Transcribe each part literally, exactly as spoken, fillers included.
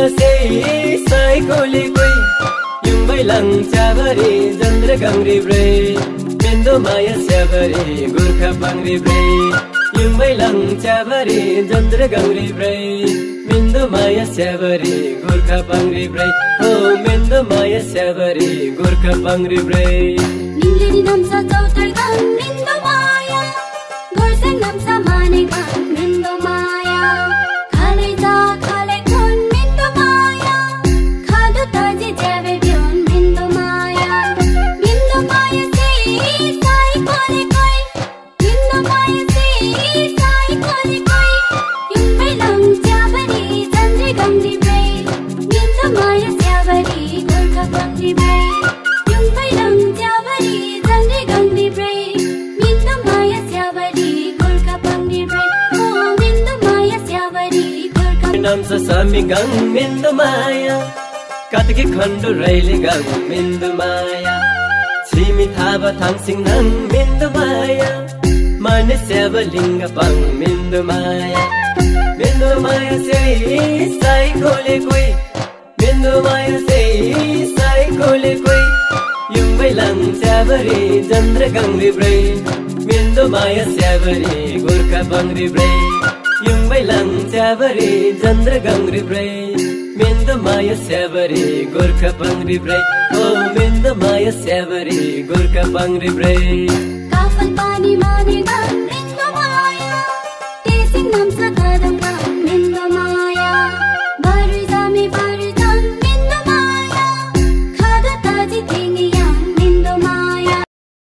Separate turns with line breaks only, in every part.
माया से साई कोले कोई युंबै लंचा भरी जन्द्र गंगरी ब्रे मिन्दो माया स्याबरी गोर्खा पांगरी ब्रे युंबै लंचा भरी जन्द्र गंगरी ब्रे मिन्दो माया स्याबरी गोर्खा पांगरी ब्रे हो मिन्दो माया स्याबरी गोर्खा पांगरी ब्रे
निलेनी नम्सा चौतर गान मिन्दो माया गोर्सेन नम्सा माने गान मिन्दो माया खाले जा खाले कोन मिन्दो माया खादो ताजे जावे बियोन मिन्दो माया मिन्दो माया से साई कोले कोई मिन्दो माया से साई कोले कोई युंबै लंचा भरी जन्द्र गंगरी ब्रे मिन्दो माया स्याबरी गोर्खा पांगरी ब्रे युंबै लंचा भरी जन्द्र गंगरी ब्रे मिन्दो माया स्याबरी गोर्खा पांगरी ब्रे ओ मिन्दो माया स्याबरी गोर्खा
नम्सा सामी गंग मिन्दो माया कातकी खण्डु रैले गंग मिन्दो माया छिमी थाबा थाङसिङ नङ मिन्दो माया माने स्याब लिङ्ग पङ मिन्दो माया मिन्दो माया से साई कोले कोई मिन्दो माया से साई कोले कोई युंबै लंचा भरी जन्द्र गंगरी ब्रे मिन्दो माया स्याबरी गोर्खा पांगरी ब्रे युंबै लंचा भरी जन्द्र गंगरी ब्रे मिन्दो माया स्याबरी गोर्खा पांगरी ब्रे ओ मिन्दो माया स्याबरी गोर्खा पांगरी ब्रे
काफल पानी माने गान मिन्दो माया तेसिङ नम्सा कादम गान मिन्दो माया बारु जामे बारु जान मिन्दो माया खादो ताजी तेंगे याम मिन्दो माया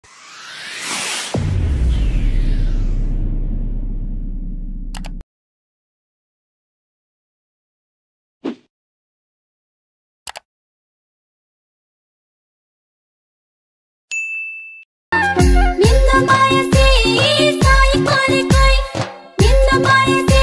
मिन्दो माया से साई कोले कोई मिन्दो माया से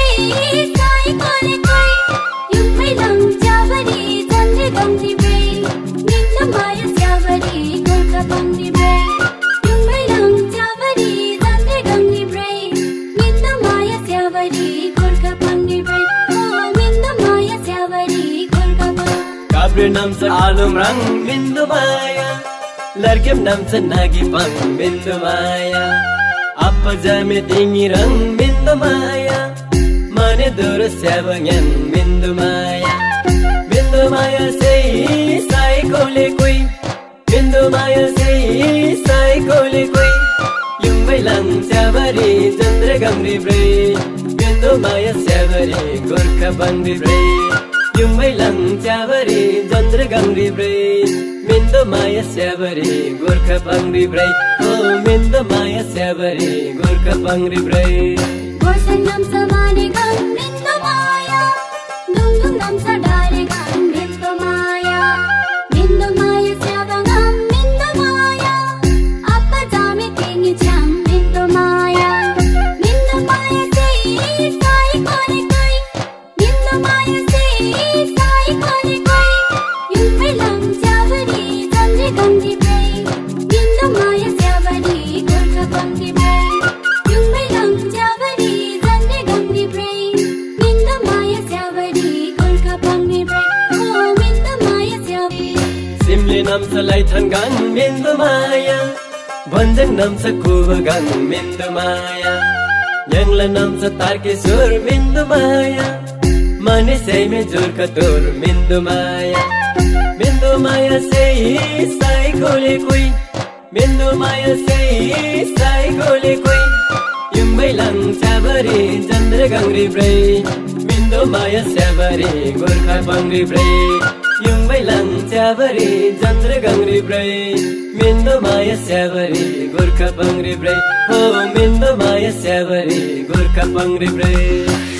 साई कोले कोई युंबै लंचा भरी जन्द्र गंगरी ब्रे मिन्दो माया स्याबरी गोर्खा पांगरी ब्रे युंबै लंचा भरी जन्द्र गंगरी ब्रे मिन्दो माया स्याबरी गोर्खा पांगरी ब्रे ओ मिन्दो माया स्याबरी गोर्खा पांगरी
काब्रे नम्सा आलुम रङ मिन्दो माया लर्केम नम्सा नागी पङ मिन्दो माया अप्पा जामे तिङी रङ मिन्दो माया माने दोरो स्याबङ्यान मिन्दो माया मिन्दो माया से साई कोले कोई मिन्दो माया से साई कोले कोई युंबै लंचा भरी जन्द्र गंगरी ब्रे मिन्दो माया स्याबरी गोर्खा पांगरी ब्रे युंबै लंचा भरी जन्द्र गंगरी ब्रे मिन्दो माया स्याबरी गोर्खा पांगरी ब्रे ओ मिन्दो माया स्याबरी गोर्खा पांगरी ब्रे
गोर्सेन नम्सा माने गान मिन्दो माया दुङदुङ नम्सा डारे गान मिन्दो माया मिन्दो माया स्याबगाम मिन्दो माया अप्पा जामे तेंगे छ्याम मिन्दो माया मिन्दो माया से साई कोले कोई मिन्दो माया से साई कोले कोई युंबै लंचा भरी जन्द्र गंगरी ब्रे मिन्दो माया स्याबरी गोर्खा पांगरी ब्रे युंबै लंचा भरी जन्द्र गंगरी ब्रे मिन्दो माया स्याबरी गोर्खा पांगरी ब्रे ओ मिन्दो माया स्याबरी
सिमले नम्सा लाइथन गान मिन्दो माया भन्जङ नम्सा कुब गान मिन्दो माया यङला नम्सा तारकेश्वर मिन्दो माया माने सैमे जोर्खा तोर मिन्दो माया मिन्दो माया से साई कोले कोई मिन्दो माया से साई कोले कोई युंबै लंचा भरी जन्द्र गंगरी ब्रे मिन्दो माया स्याबरी गोर्खा पांगरी ब्रे युंबै लंचा भरी जन्द्र गंगरी ब्रे मिन्दो माया स्याबरी गोर्खा पांगरी ब्रे हो मिन्दो माया स्याबरी गोर्खा पांगरी ब्रे